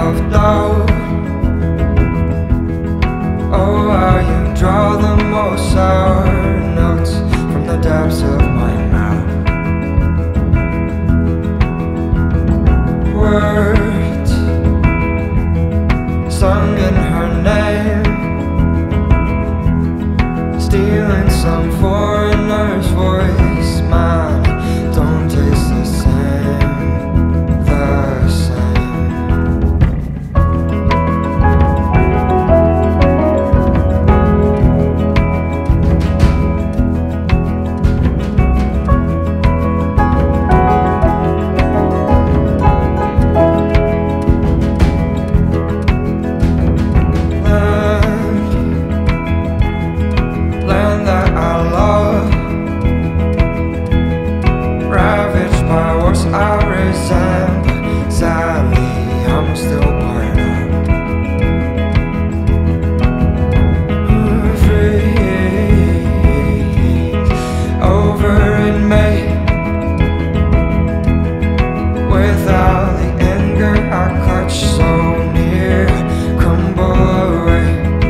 of doubt. Oh, how you draw the most sour notes from the depths of my mouth. Words sung in her name, stealing some foreigner's voice. Mine don't taste the same, the same. Land that I love, ravaged by wars I resent, but sadly I'm still part of. Freeze over in me, without the anger I clutch so near, crumble away.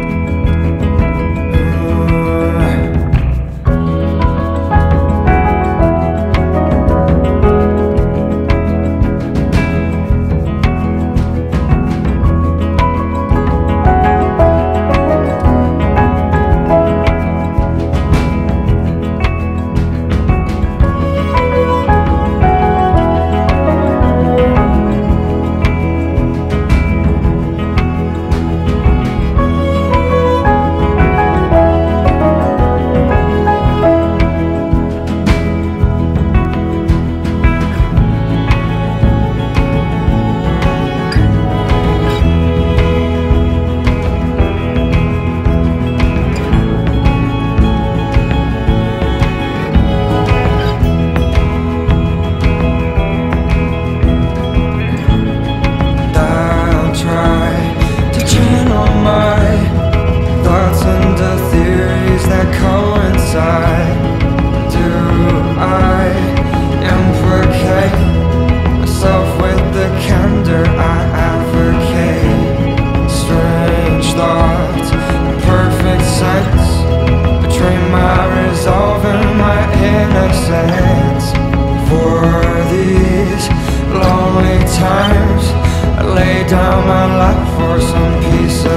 Do I implicate myself with the candor I advocate? Strange thoughts, perfect sense, betray my resolve and my innocence. For these lonely times, I lay down my life for some peace of